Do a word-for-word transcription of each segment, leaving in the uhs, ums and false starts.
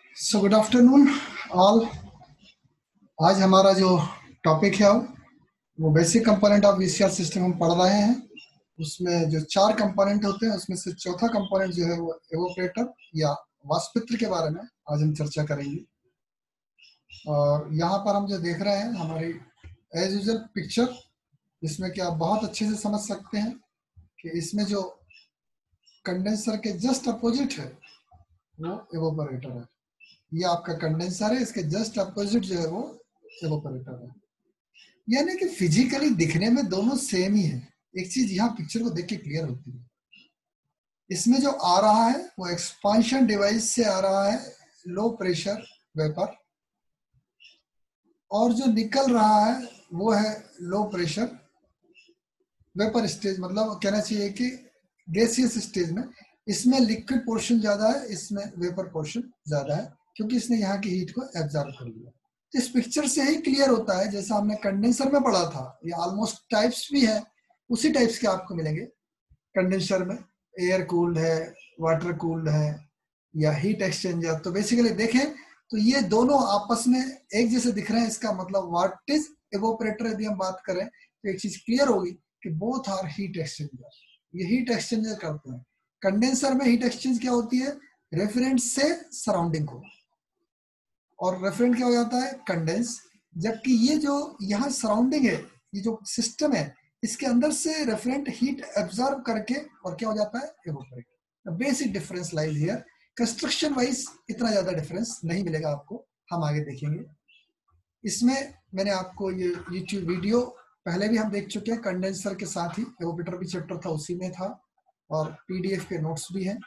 So good afternoon all. आज हमारा जो टॉपिक है वो basic component of VCR system हम पढ़ रहे हैं। उसमें जो चार कंपोनेंट होते हैं उसमें से चौथा कंपोनेंट जो है वो एवोपरेटर या वाष्पत्र के बारे में आज हम चर्चा करेंगे। और यहाँ पर हम जो देख रहे हैं हमारी एज यूजल पिक्चर, जिसमें कि आप बहुत अच्छे से समझ सकते हैं कि इसमें जो कंडेंसर के जस्ट अपोजिट है वो एवोपरेटर है। ये आपका कंडेंसर है, इसके जस्ट अपोजिट जो है वो एवोपरेटर है। यानी कि फिजिकली दिखने में दोनों सेम ही है। एक चीज यहाँ पिक्चर को देख के क्लियर होती है, इसमें जो आ रहा है वो एक्सपांशन डिवाइस से आ रहा है लो प्रेशर वेपर, और जो निकल रहा है वो है लो प्रेशर वेपर स्टेज। मतलब कहना चाहिए कि गैसियस स्टेज में इसमें लिक्विड पोर्शन ज्यादा है, इसमें वेपर पोर्शन ज्यादा है, क्योंकि इसने यहाँ की हीट को एब्जॉर्ब कर लिया। इस पिक्चर से ही क्लियर होता है, जैसा हमने कंडेंसर में पढ़ा था, ये ऑलमोस्ट टाइप्स भी है, उसी टाइप्स के आपको मिलेंगे। कंडेंसर में एयर कूल्ड है, वाटर कूल्ड है या हीट एक्सचेंजर। तो बेसिकली देखें तो ये दोनों आपस में एक जैसे दिख रहे हैं। इसका मतलब व्हाट इज एवोपरेटर यदि हम बात करें तो एक चीज क्लियर होगी कि बोथ आर हीट एक्सचेंजर। ये हीट एक्सचेंजर करते हैं। कंडेंसर में हीट एक्सचेंज क्या होती है? रेफरेंट से सराउंडिंग को, और रेफरेंट क्या हो जाता है? कंडेंस। जबकि ये जो यहाँ सराउंडिंग है, ये जो सिस्टम है, इसके अंदर से रेफरेंट हीट एब्जॉर्ब करके और क्या हो जाता है? Evaporate. Basic difference lies here. Construction wise इतना ज्यादा डिफरेंस नहीं मिलेगा आपको, हम आगे देखेंगे। इसमें मैंने आपको ये यूट्यूब वीडियो पहले भी हम देख चुके हैं, कंडेंसर के साथ ही एवोपरेटर भी चैप्टर था, उसी में था, और पीडीएफ के नोट्स भी हैं।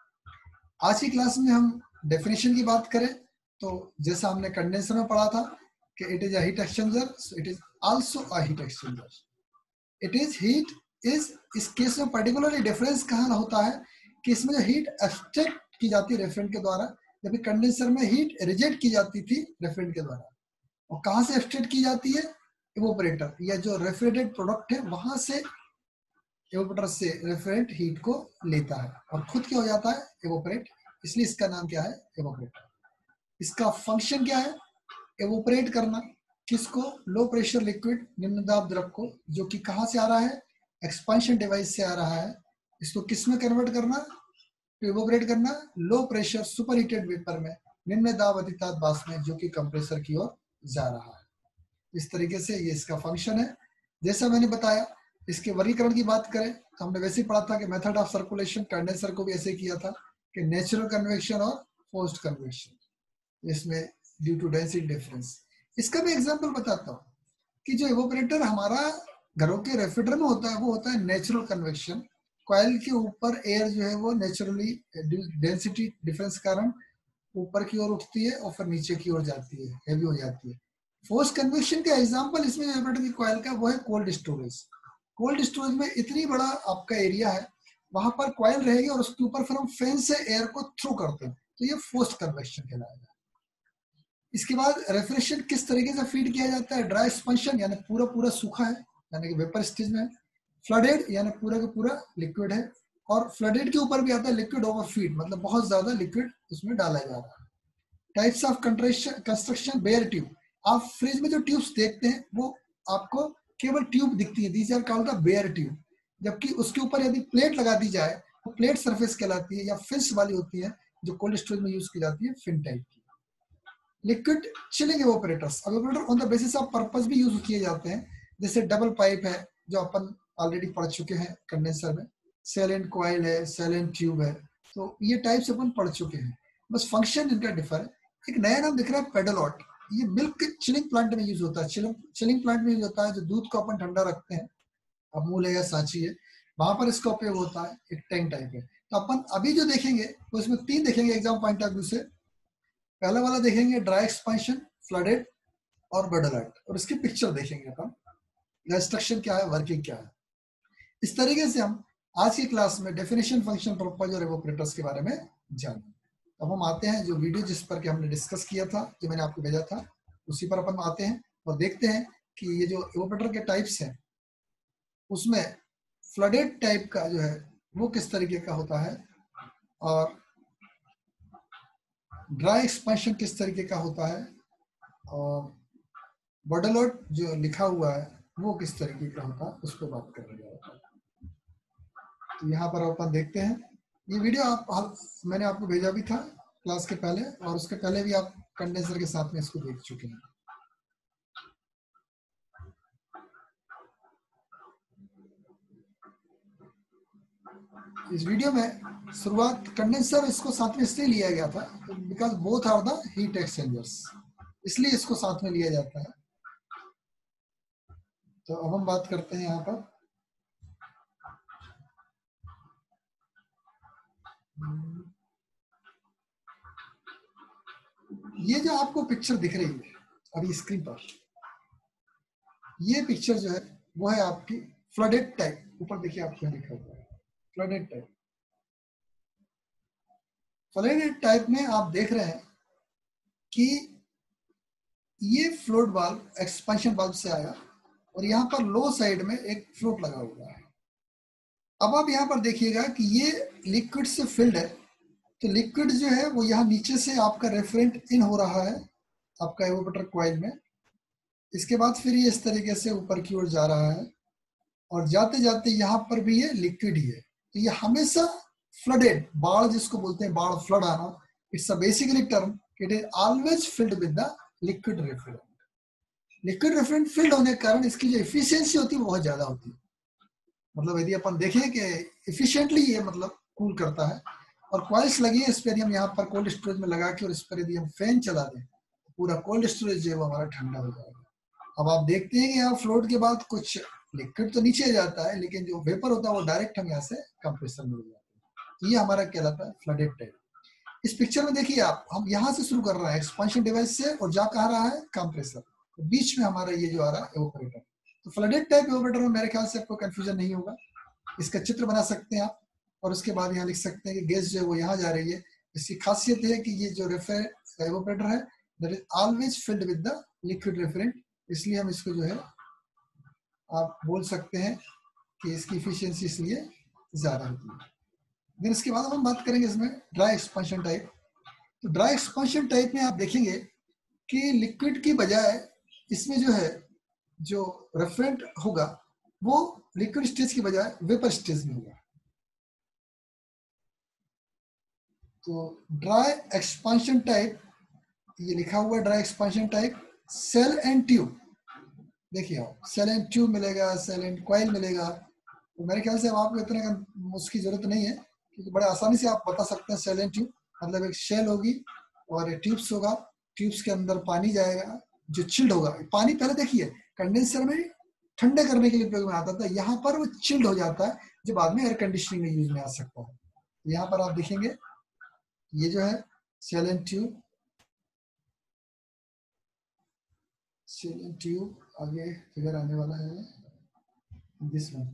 आज की क्लास में हम डेफिनेशन की बात करें तो जैसा हमने कंडेंसर में पढ़ा था कि it is a heat exchanger, so it is also a heat exchanger. It is heat is इस केस में पर्टिकुलरली डिफरेंस कहाँ होता है कि इसमें जो हीट एक्सट्रैक्ट की जाती है रेफ्रिजरेंट के द्वारा, जबकि कंडेंसर में हीट रिजेक्ट की जाती थी रेफ्रिजरेंट के द्वारा। और कहाँ से एक्सट्रैक्ट की जाती है? इवोपरेटर या जो रेफ्रिजरेटेड प्रोडक्ट है वहां से इवोपरेटर से रेफ्रिजरेंट हीट को लेता है और खुद क्या हो जाता है? इवोपरेट। इसलिए इसका नाम क्या है? इवोपरेटर। इसका फंक्शन क्या है? इवोपरेट करना। किसको? लो प्रेशर लिक्विड, निम्न दाब द्रव को, जो कि कहां से आ रहा है? एक्सपांशन डिवाइस से आ रहा है। इसको किस में कन्वर्ट करना? तो इवोपरेट करना low pressure super heated vapour में, निम्न दाब अतिताप वाष्प में, जो कि कंप्रेसर की ओर जा रहा है। इस तरीके से ये इसका फंक्शन है। जैसा मैंने बताया, इसके वर्गीकरण की बात करें तो हमने वैसे ही पढ़ा था कि मेथड ऑफ सर्कुलेशन कंडेंसर को भी ऐसे किया था कि नेचुरल कन्वेक्शन और फोर्स्ड कन्वेक्शन, इसमें ड्यू टू डेंसिटी डिफरेंस। इसका भी एग्जांपल बताता हूँ कि जो इवोपरेटर हमारा घरों के रेफ्रिजरेटर में होता है वो होता है नेचुरल कन्वेक्शन। कॉइल के ऊपर एयर जो है वो नेचुरली डेंसिटी डिफरेंस कारण ऊपर की ओर उठती है और फिर नीचे की ओर जाती है, हैवी हो जाती है। फोर्स कन्वेक्शन का एग्जांपल इसमें इवोपरेटर की कॉइल का वो है कोल्ड स्टोरेज। कोल्ड स्टोरेज में इतनी बड़ा आपका एरिया है, वहां पर कॉइल रहेगी और उसके ऊपर फिर हम फैन से एयर को थ्रू करते हैं, तो ये फोर्स्ड कन्वेक्शन कहलाएगा। इसके बाद रेफ्रिजरेशन किस तरीके से फीड किया जाता है? ड्राई एक्सपेंशन यानी पूरा पूरा सूखा है, यानी कि वेपर स्टेज में। फ्लडेड यानी पूरा का पूरा लिक्विड है, और फ्लडेड के ऊपर भी आता है लिक्विड ओवर फीड, मतलब बहुत ज्यादा लिक्विड उसमें डाला जा रहा है। Types of construction, bare tube. आप फ्रिज में जो ट्यूब्स देखते हैं वो आपको केवल ट्यूब दिखती है, these are called the bare tube. जबकि उसके ऊपर यदि प्लेट लगा दी जाए तो प्लेट सरफेस कहलाती है, या फिन्स वाली होती है जो कोल्ड स्टोरेज में यूज की जाती है, फिन टाइप की। Liquid chilling evaporators, evaporator on the basis of purpose भी यूज किए जाते हैं, जैसे डबल पाइप है जो अपन ऑलरेडी पढ़ चुके हैं कंडेंसर में, सैलेंट कॉइल है, सैलेंट ट्यूब है, तो ये टाइप्स अपन पढ़ चुके हैं, बस फंक्शन इनका डिफर है। एक नया नाम दिख रहा है पेडोलॉट। ये मिल्क चिलिंग प्लांट में यूज होता है, चिलिंग चिलिंग प्लांट में यूज होता है, जो दूध को अपन ठंडा रखते हैं, अमूल है या सांची है, वहां पर इसका उपयोग होता है। एक टैंक टाइप है। तो अपन अभी जो देखेंगे तो इसमें तीन देखेंगे एग्जाम पॉइंट ऑफ व्यू से। पहला वाला देखेंगे ड्राई एक्सपेंशन, फ्लडेड और बेडोलॉट, और इसकी पिक्चर देखेंगे अपन, इंस्ट्रक्शन क्या है, वर्किंग क्या है। इस तरीके से हम आज की क्लास में डेफिनेशन, फंक्शन, पर्पस और इवोपरेटर्स के बारे में जानेंगे। अब हम आते हैं जो वीडियो जिस पर कि हमने डिस्कस किया था, जो मैंने आपको भेजा था, उसी पर अपन आते हैं और देखते हैं कि ये जो इवोपरेटर के टाइप्स हैं उसमें फ्लडेड टाइप का जो है वो किस तरीके का होता है, और ड्राई एक्सपेंशन किस तरीके का होता है और बॉडलॉट जो लिखा हुआ है वो किस तरीके का होता है उस पर बात कर रहे हैं। तो यहाँ पर अपन देखते हैं ये वीडियो आप, आप मैंने आपको भेजा भी था क्लास के पहले, और उसके पहले भी आप कंडेंसर के साथ में इसको देख चुके हैं। इस वीडियो में शुरुआत कंडेंसर इसको साथ में इसलिए लिया गया था because both are the heat exchangers, इसलिए इसको साथ में लिया जाता है। तो अब हम बात करते हैं यहाँ पर ये जो आपको पिक्चर दिख रही है अभी स्क्रीन पर, ये पिक्चर जो है वो है आपकी फ्लडेड टाइप। ऊपर देखिए आपको लिखा हुआ है फ्लडेड टाइप। फ्लडेड टाइप में आप देख रहे हैं कि ये फ्लोट वाल्व एक्सपेंशन वाल्व से आया और यहाँ पर लो साइड में एक फ्लोट लगा हुआ है। अब आप यहाँ पर देखिएगा कि ये लिक्विड से फिल्ड है, तो लिक्विड जो है वो यहाँ नीचे से आपका रेफरेंट इन हो रहा है आपका एवोपरेटर कॉइल में। इसके बाद फिर ये इस तरीके से ऊपर की ओर जा रहा है और जाते जाते यहाँ पर भी ये लिक्विड ही है। तो ये हमेशा फ्लडेड, बाढ़ जिसको बोलते हैं, बाढ़ फ्लड आना, it's a basically term, it is always filled with the liquid refrigerant. Liquid refrigerant filled होने के कारण इसकी जो एफिशिएंसी होती है वो बहुत ज्यादा होती है। मतलब यदि अपन देखें कि एफिशिएंटली ये मतलब कूल करता है। और कॉइल्स लगी है इस पर, हम यहाँ पर कोल्ड स्टोरेज में लगा के और इस पर यदि हम फैन चला दें तो पूरा कोल्ड स्टोरेज जो है वो हमारा ठंडा हो जाएगा। अब आप देखते हैं कि यहाँ फ्लोट के बाद कुछ लिक्विड तो नीचे जाता है लेकिन जो वेपर होता है वो डायरेक्ट हम यहाँ से कंप्रेसर में हो जाता है। तो ये हमारा कहलाता है फ्लडेड टाइप। इस पिक्चर में देखिए आप, हम यहाँ से शुरू कर रहे हैं एक्सपेंशन डिवाइस से और जा कहा रहा है कंप्रेसर, तो बीच में हमारा ये जो आ रहा है एवोपरेटर। तो फ्लडेड टाइप एवोपरेटर में मेरे ख्याल से आपको कंफ्यूजन नहीं होगा। इसका चित्र बना सकते हैं आप और उसके बाद यहाँ लिख सकते हैं कि गैस जो है वो यहाँ जा रही है। इसकी खासियत है कि ये जो एवोपरेटर है that is always filled with the liquid refrigerant, इसलिए हम इसको जो है आप बोल सकते हैं कि इसकी इफिशियंसी इसलिए ज्यादा होती है। फिर इसके बाद हम बात करेंगे इसमें ड्राई एक्सपेंशन टाइप। तो ड्राई एक्सपेंशन टाइप में आप देखेंगे कि लिक्विड की बजाय इसमें जो है जो रेफ्रिजरेंट होगा वो लिक्विड स्टेज की बजाय वेपर स्टेज में होगा। तो ड्राई एक्सपेंशन टाइप, ये लिखा हुआ dry expansion type shell and tube. देखिए आप, सेल एंड ट्यूब मिलेगा, सेल एंड कॉइल मिलेगा। तो मेरे ख्याल से अब आपको इतने का उसकी जरूरत नहीं है क्योंकि बड़े आसानी से आप बता सकते हैं सेल एंड ट्यूब मतलब एक शेल होगी और ट्यूब्स होगा, ट्यूब्स के अंदर पानी जाएगा जो चिल्ड होगा। पानी पहले देखिए कंडेंसर में ठंडे करने के लिए उपयोग में आता था, यहाँ पर वो चिल्ड हो जाता है जो बाद में एयर कंडीशनिंग में यूज में आ सकता है। यहाँ पर आप देखेंगे ये जो है shell and tube, shell and tube आगे फिगर आने वाला है this one.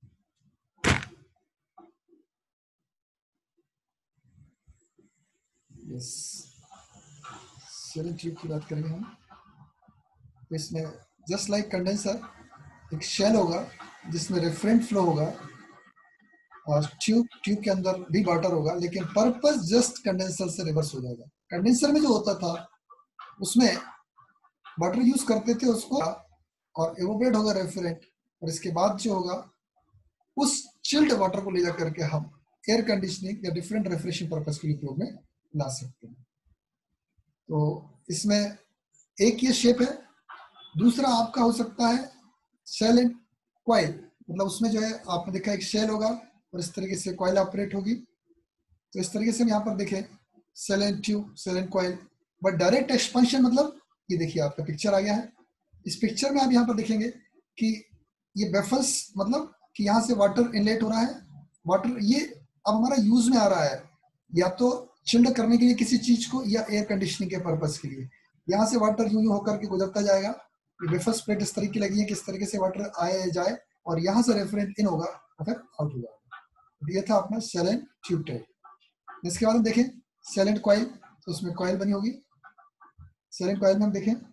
Yes, shell and tube की बात करेंगे हम। तो इसमें जस्ट लाइक कंडेंसर एक शेल होगा जिसमें रेफरेंट फ्लो होगा और ट्यूब ट्यूब के अंदर भी वाटर होगा, लेकिन पर्पस जस्ट कंडेंसर से रिवर्स हो जाएगा। कंडेंसर में जो होता था उसमें वाटर यूज करते थे उसको और एवोपरेट होगा रेफरेंट, और इसके बाद जो होगा उस चिल्ड वाटर को ले जा करके हम एयर कंडीशनिंग या डिफरेंट रेफ्रेशिंग पर्पस के लिए उपयोग में ला सकते हैं। तो इसमें एक ये शेप है। दूसरा आपका हो सकता है शेल एंड कॉइल, मतलब उसमें जो है आपने देखा एक शेल होगा और इस तरीके से कॉइल ऑपरेट होगी। तो इस तरीके से हम यहाँ पर देखें shell and tube, shell and coil. But direct expansion मतलब ये देखिए आपका पिक्चर आ गया है। इस पिक्चर में आप यहाँ पर देखेंगे कि ये बेफल्स मतलब कि यहाँ से वाटर इनलेट हो रहा है। वाटर ये अब हमारा यूज में आ रहा है या तो चिल्ड करने के लिए किसी चीज को या एयर कंडीशनिंग के पर्पज के लिए। यहाँ से वाटर यूं यूं होकर के गुजरता जाएगा। ये बेफल्स प्लेट इस तरीके लगी है कि इस तरीके से वाटर आए जाए और यहाँ से रेफरेंट इन होगा और फिर आउट हो जाएगा। ये था अपना सेल एंड ट्यूब टाइप। इसके बाद हम देखें सेल एंड कॉइल, तो उसमें कॉइल बनी होगी। सेल एंड कॉइल में हम देखें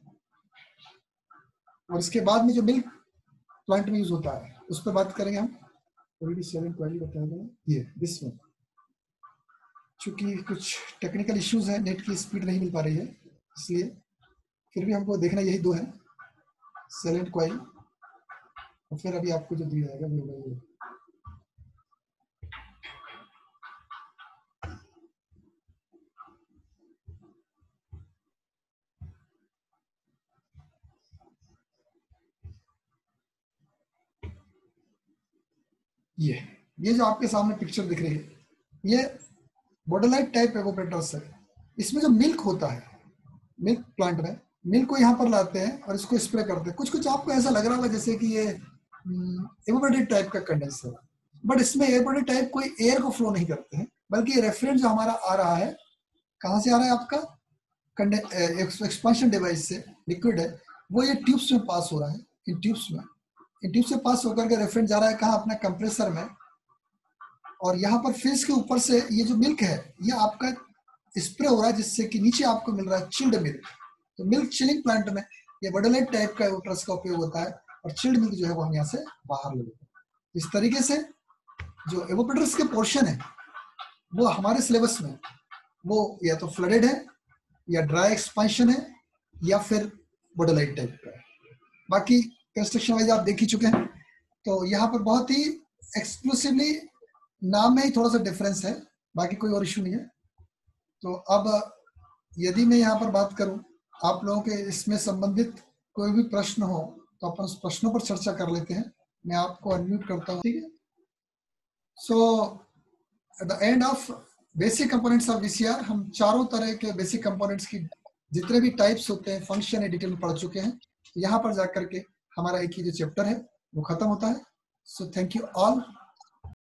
और इसके बाद में जो मिल्क प्लांट में यूज होता है उस पर बात करेंगे हम। ऑलरेडी सेल एंड कॉइल बताया गया ये दिस वन। चूंकि कुछ टेक्निकल इश्यूज है, नेट की स्पीड नहीं मिल पा रही है, इसलिए फिर भी हमको देखना यही दो है, सेल एंड कॉइल, और फिर अभी आपको जो दिया जाएगा वो होगा ये। ये ये जो आपके सामने पिक्चर दिख रही है, ये बोडोलाइट टाइप एवोपरेटर्स है। इसमें जो मिल्क होता है, मिल्क प्लांट में मिल्क को यहाँ पर लाते हैं और इसको स्प्रे करते हैं। कुछ कुछ आपको ऐसा लग रहा होगा जैसे कि ये एवोपरेटेड टाइप का कंडेंसर, बट इसमें एवोपरेटेड टाइप कोई एयर को फ्लो नहीं करते हैं, बल्कि ये रेफ्रिजरेंट जो हमारा आ रहा है, कहाँ से आ रहा है आपका, एक्सपांशन डिवाइस से लिक्विड है, वो ये ट्यूब्स में पास हो रहा है। इन ट्यूब्स में इन ट्यूब से पास होकर के रेफ्रिजरेंट जा रहा है कहाँ, अपना कंप्रेसर में, और यहाँ पर फेस के ऊपर से ये जो मिल्क है ये आपका स्प्रे हो रहा है, जिससे कि नीचे आपको मिल रहा है चिल्ड मिल्क। तो मिल्क चिलिंग प्लांट में ये बोडोलाइट टाइप का एवोपरेटर्स का उपयोग होता है, और चिल्ड मिल्क जो है वो हम यहाँ से बाहर ले लेते हैं। इस तरीके से जो एवोपरेटर्स के पोर्शन है वो हमारे सिलेबस में वो या तो फ्लडेड है, या ड्राई एक्सपांशन है, या फिर बोडोलाइट टाइप का है। बाकी कंस्ट्रक्शन वाइज आप देख ही चुके हैं। तो यहाँ पर बहुत ही एक्सक्लूसिवली नाम में ही थोड़ा सा डिफरेंस है, बाकी कोई और इशू नहीं है। तो अब यदि मैं यहाँ पर बात करूँ, आप लोगों के इसमें संबंधित कोई भी प्रश्न हो तो अपन उस प्रश्नों पर चर्चा कर लेते हैं। मैं आपको अनम्यूट करता हूँ, ठीक है। So at the end of basic components of VCR हम चारों तरह के बेसिक कंपोनेंट्स की जितने भी टाइप्स होते हैं, फंक्शन है, डिटेल में पढ़ चुके हैं। यहाँ पर जाकर के हमारा एक ही जो चैप्टर है वो खत्म होता है। So thank you all.